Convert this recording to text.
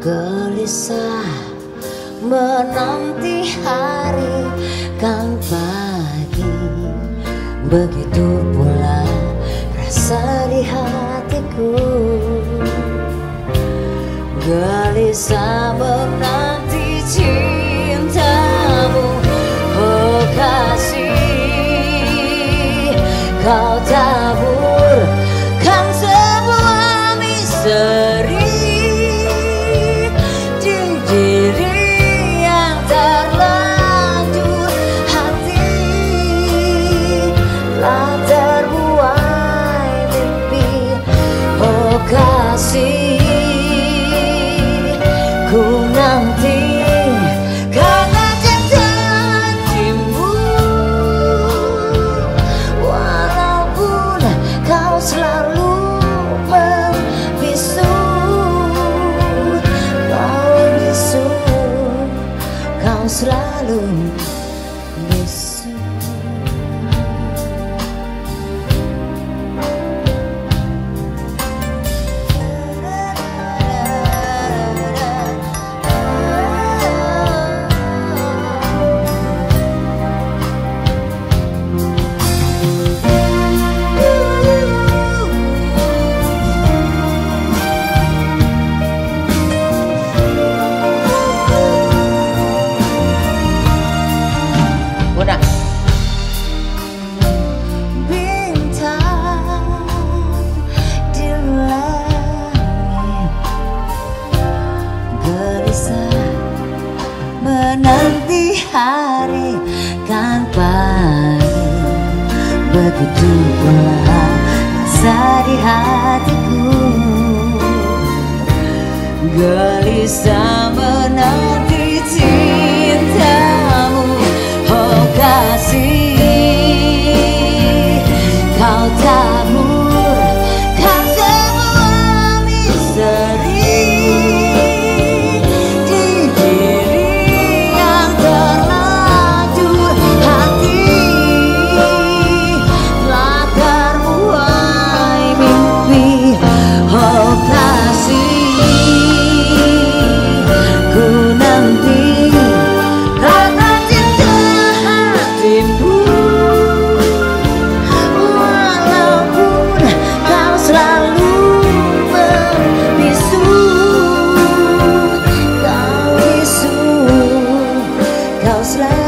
Gelisah menanti hari kan pagi, begitu pula rasa di hatiku. Gelisah menanti cintamu, oh kasih. Kau taburkan sebuah misteri kasih. Ku nanti karena janjimu, walaupun kau selalu membisu, kau selalu bisu. Menanti hari kan pagi, begitu pula rasa di hatiku. Gelisah menanti cintamu, oh kasih. Kau taburkan semua misteri kau selalu